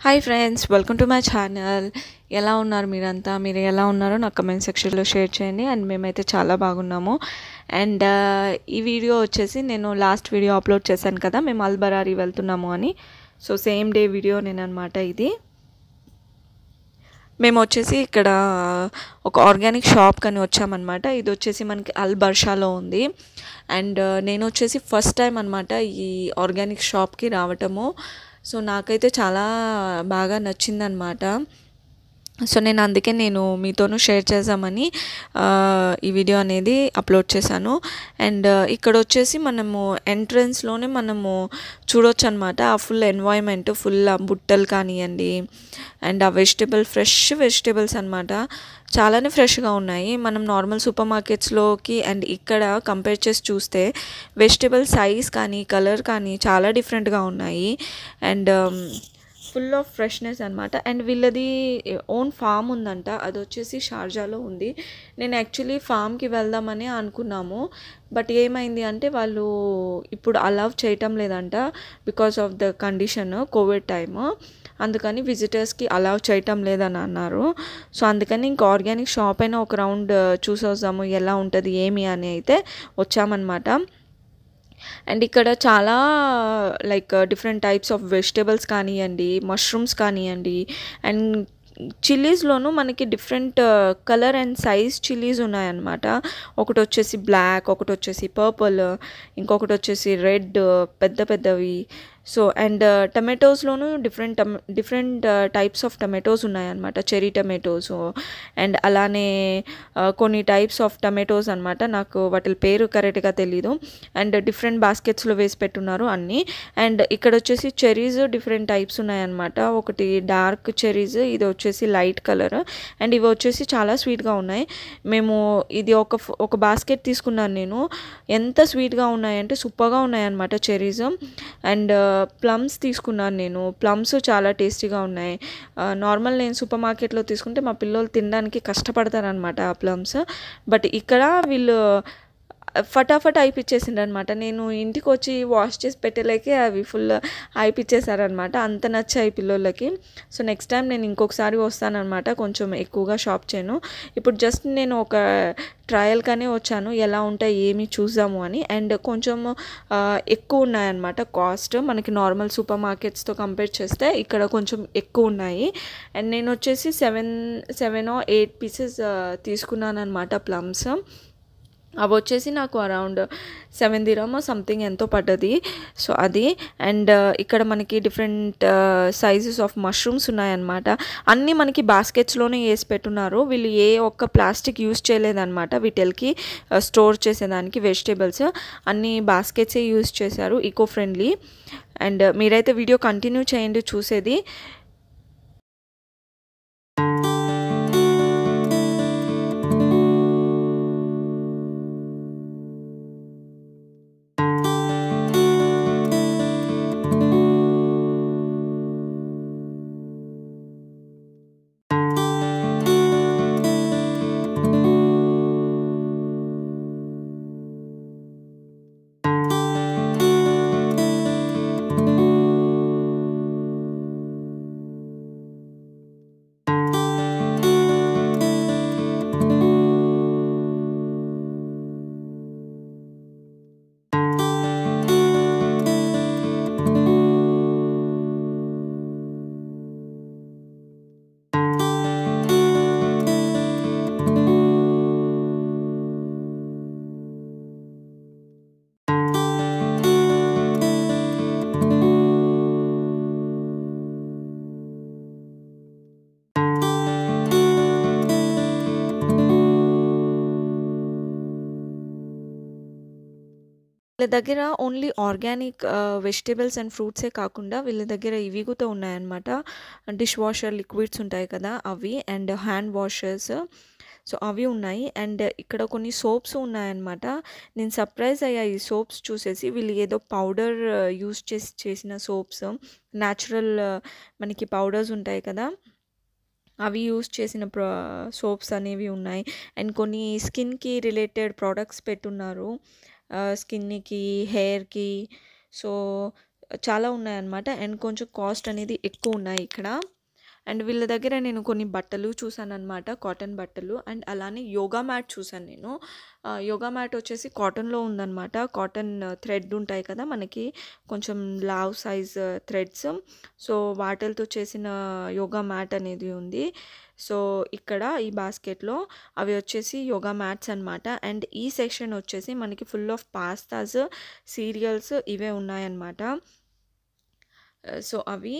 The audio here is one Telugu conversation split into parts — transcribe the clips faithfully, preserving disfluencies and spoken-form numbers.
Hi friends, welcome to my channel. ఎలా ఉన్నారు మీరంతా? మీరు ఎలా ఉన్నారో నాకు కమెంట్ సెక్షన్లో షేర్ చేయండి. అండ్ మేమైతే చాలా బాగున్నాము. అండ్ ఈ వీడియో వచ్చేసి నేను లాస్ట్ వీడియో అప్లోడ్ చేశాను కదా, మేము అల్బరారీ వెళ్తున్నాము అని. సో సేమ్ డే వీడియో నేను అనమాట ఇది. మేము వచ్చేసి ఇక్కడ ఒక ఆర్గానిక్ షాప్ కని వచ్చామన్నమాట. ఇది వచ్చేసి మనకి అల్ బర్షాలో ఉంది. అండ్ నేను వచ్చేసి ఫస్ట్ టైం అనమాట ఈ ఆర్గానిక్ షాప్కి రావటము. సో నాకైతే చాలా బాగా నచ్చిందనమాట. సో నేను అందుకే నేను మీతోనూ షేర్ చేద్దామని ఈ వీడియో అనేది అప్లోడ్ చేశాను. అండ్ ఇక్కడ వచ్చేసి మనము ఎంట్రన్స్లోనే మనము చూడొచ్చు అనమాట ఆ ఫుల్ ఎన్వాయిన్మెంట్, ఫుల్ బుట్టలు కానివ్వండి అండ్ ఆ వెజిటేబుల్ ఫ్రెష్ వెజిటేబుల్స్ అనమాట. చాలానే ఫ్రెష్గా ఉన్నాయి. మనం నార్మల్ సూపర్ మార్కెట్స్లోకి అండ్ ఇక్కడ కంపేర్ చేసి చూస్తే వెజిటేబుల్ సైజ్ కానీ కలర్ కానీ చాలా డిఫరెంట్గా ఉన్నాయి. అండ్ ఫుల్ ఆఫ్ ఫ్రెష్నెస్ అనమాట. అండ్ వీళ్ళది ఓన్ ఫామ్ ఉందంట, అది వచ్చేసి షార్జాలో ఉంది. నేను యాక్చువల్లీ ఫామ్కి వెళ్దామని అనుకున్నాము, బట్ ఏమైంది అంటే వాళ్ళు ఇప్పుడు అలౌ చేయటం లేదంట because of the condition covid time. అందుకని విజిటర్స్కి అలౌ చేయటం లేదని అన్నారు. సో అందుకని ఇంకా ఆర్గానిక్ షాప్ అయినా ఒక రౌండ్ చూసి వద్దాము ఎలా ఉంటుంది ఏమి అని అయితే వచ్చామన్నమాట. అండ్ ఇక్కడ చాలా like different types of vegetables కానివ్వండి, మష్రూమ్స్ కానివ్వండి, అండ్ చిల్లీస్లోనూ మనకి different colour and size chillies ఉన్నాయన్నమాట. ఒకటి వచ్చేసి బ్లాక్, ఒకటి వచ్చేసి పర్పుల్, ఇంకొకటి వచ్చేసి రెడ్, పెద్ద పెద్దవి. సో అండ్ టమాటోస్లోనూ డిఫరెంట్ టమ డిఫరెంట్ టైప్స్ ఆఫ్ టమాటోస్ ఉన్నాయన్నమాట. చెరీ టమాటోస్ అండ్ అలానే కొన్ని టైప్స్ ఆఫ్ టమాటోస్ అనమాట. నాకు వాటి పేరు కరెక్ట్గా తెలీదు. అండ్ డిఫరెంట్ బాస్కెట్స్లో వేసి పెట్టున్నారు అన్నీ. అండ్ ఇక్కడ వచ్చేసి చెరీస్ డిఫరెంట్ టైప్స్ ఉన్నాయన్నమాట. ఒకటి డార్క్ చెరీస్, ఇది వచ్చేసి లైట్ కలర్, అండ్ ఇవి వచ్చేసి చాలా స్వీట్గా ఉన్నాయి. మేము ఇది ఒక ఒక బాస్కెట్ తీసుకున్నాను నేను. ఎంత స్వీట్గా ఉన్నాయంటే సూపర్గా ఉన్నాయన్నమాట చెరీస్. అండ్ ప్లమ్స్ తీసుకున్నాను నేను. ప్లమ్స్ చాలా టేస్టీగా ఉన్నాయి. నార్మల్ నేను సూపర్ మార్కెట్లో తీసుకుంటే మా పిల్లలు తినడానికి కష్టపడతారనమాట ఆ ప్లమ్స్. బట్ ఇక్కడ వీళ్ళు ఫటాఫట్ అయిపిచ్చేసిండ్రు అనమాట. నేను ఇంటికి వచ్చి వాష్ చేసి పెట్టలేకే అవి ఫుల్ అయిపిచ్చేసారనమాట. అంత నచ్చాయి పిల్లలకి. సో నెక్స్ట్ టైం నేను ఇంకొకసారి వస్తానన్నమాట, కొంచెం ఎక్కువగా షాప్ చేయను. ఇప్పుడు జస్ట్ నేను ఒక ట్రయల్ కానీ వచ్చాను, ఎలా ఉంటాయి ఏమి చూద్దాము అని. అండ్ కొంచెం ఎక్కువ ఉన్నాయన్నమాట కాస్ట్, మనకి నార్మల్ సూపర్ మార్కెట్స్తో కంపేర్ చేస్తే ఇక్కడ కొంచెం ఎక్కువ ఉన్నాయి. అండ్ నేను వచ్చేసి సెవెన్ సెవెన్ ఎయిట్ పీసెస్ తీసుకున్నాను అనమాట ప్లమ్స్. అవి వచ్చేసి నాకు అరౌండ్ సెవెన్ దిరమో సంథింగ్ ఎంతో పడ్డది. సో అది. అండ్ ఇక్కడ మనకి డిఫరెంట్ సైజెస్ ఆఫ్ మష్రూమ్స్ ఉన్నాయన్నమాట. అన్నీ మనకి బాస్కెట్స్లోనే వేసి పెట్టున్నారు. వీళ్ళు ఏ ఒక్క ప్లాస్టిక్ యూజ్ చేయలేదన్నమాట వీటికి స్టోర్ చేసేదానికి. వెజిటేబుల్స్ అన్నీ బాస్కెట్సే యూజ్ చేశారు, ఈకో ఫ్రెండ్లీ. అండ్ మీరైతే వీడియో కంటిన్యూ చేయండి చూసేది. వీళ్ళ దగ్గర ఓన్లీ ఆర్గానిక్ వెజిటేబుల్స్ అండ్ ఫ్రూట్సే కాకుండా వీళ్ళ దగ్గర ఇవి కూడా ఉన్నాయన్నమాట. డిష్ వాషర్ లిక్విడ్స్ ఉంటాయి కదా అవి, అండ్ హ్యాండ్ వాషర్స్, సో అవి ఉన్నాయి. అండ్ ఇక్కడ కొన్ని సోప్స్ ఉన్నాయన్నమాట. నేను సర్ప్రైజ్ అయ్యా ఈ సోప్స్ చూసేసి. వీళ్ళు ఏదో పౌడర్ యూస్ చేసి చేసిన సోప్స్, న్యాచురల్ మనకి పౌడర్స్ ఉంటాయి కదా అవి యూస్ చేసిన ప్రో సోప్స్ అనేవి ఉన్నాయి. అండ్ కొన్ని స్కిన్కి రిలేటెడ్ ప్రోడక్ట్స్ పెట్టున్నారు, స్కిన్కి, హెయిర్కి. సో చాలా ఉన్నాయన్నమాట. అండ్ కొంచెం కాస్ట్ అనేది ఎక్కువ ఉన్నాయి ఇక్కడ. అండ్ వీళ్ళ దగ్గర నేను కొన్ని బట్టలు చూసానన్నమాట, కాటన్ బట్టలు. అండ్ అలానే యోగా మ్యాట్ చూసాను నేను. యోగా మ్యాట్ వచ్చేసి కాటన్లో ఉందన్నమాట. కాటన్ థ్రెడ్ ఉంటాయి కదా మనకి, కొంచెం లావ్ సైజ్ థ్రెడ్స్. సో వాటితో చేసిన యోగా మ్యాట్ అనేది ఉంది. సో ఇక్కడ ఈ బాస్కెట్లో అవి వచ్చేసి యోగా మ్యాట్స్ అనమాట. అండ్ ఈ సెక్షన్ వచ్చేసి మనకి ఫుల్ ఆఫ్ పాస్తాస్, సీరియల్స్ ఇవే ఉన్నాయన్నమాట. సో అవి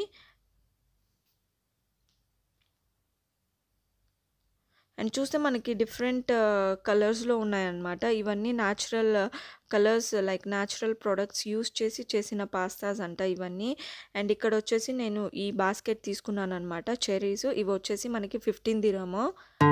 అండ్ చూస్తే మనకి డిఫరెంట్ కలర్స్లో ఉన్నాయన్నమాట. ఇవన్నీ natural colours, like natural products use చేసి చేసిన పాస్తాస్ అంట ఇవన్నీ. అండ్ ఇక్కడ వచ్చేసి నేను ఈ బాస్కెట్ తీసుకున్నాను అనమాట, చెరీస్. ఇవి వచ్చేసి మనకి ఫిఫ్టీన్ దిరము.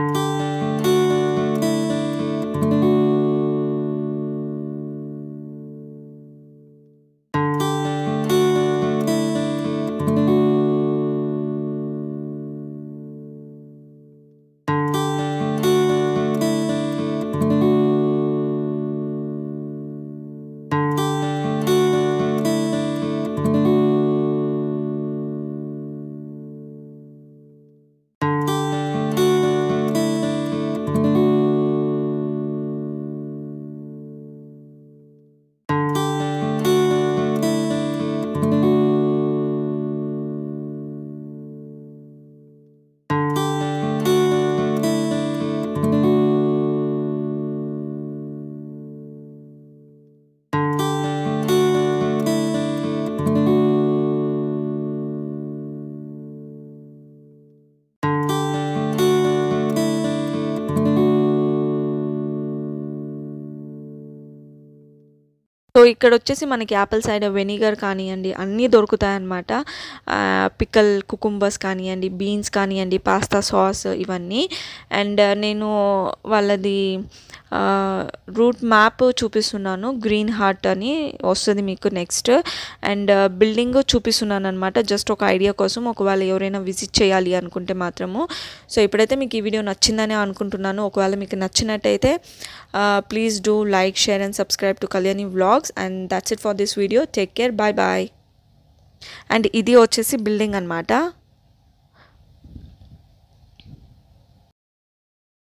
సో ఇక్కడ వచ్చేసి మనకి యాపిల్ సైడర్ వెనిగర్ కానివ్వండి అన్నీ దొరుకుతాయన్నమాట. పికల్ కుకుంబర్స్ కానివ్వండి, బీన్స్ కానివ్వండి, పాస్తా సాస్ ఇవన్నీ. అండ్ నేను వాళ్ళది రూట్ మ్యాప్ చూపిస్తున్నాను, గ్రీన్ హార్ట్ అని వస్తుంది మీకు నెక్స్ట్. అండ్ బిల్డింగ్ చూపిస్తున్నాను అనమాట, జస్ట్ ఒక ఐడియా కోసం, ఒకవేళ ఎవరైనా విజిట్ చేయాలి అనుకుంటే మాత్రము. సో ఇప్పుడైతే మీకు ఈ వీడియో నచ్చిందని అనుకుంటున్నాను. ఒకవేళ మీకు నచ్చినట్టయితే please do like, share and subscribe to Kalyani vlogs. And that's it for this video. Take care, bye bye. And ఇది వచ్చేసి బిల్డింగ్ అనమాట.